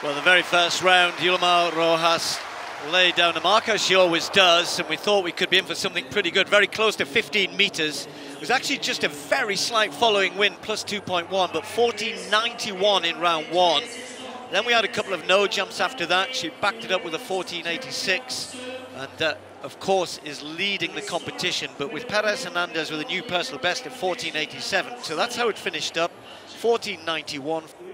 Well, the very first round, Yulimar Rojas laid down the mark, as she always does, and we thought we could be in for something pretty good, very close to 15 meters. It was actually just a very slight following wind, plus 2.1, but 14.91 in round one. Then we had a couple of no jumps after that. She backed it up with a 14.86, and of course is leading the competition, but with Perez Hernandez with a new personal best of 14.87. So that's how it finished up, 14.91.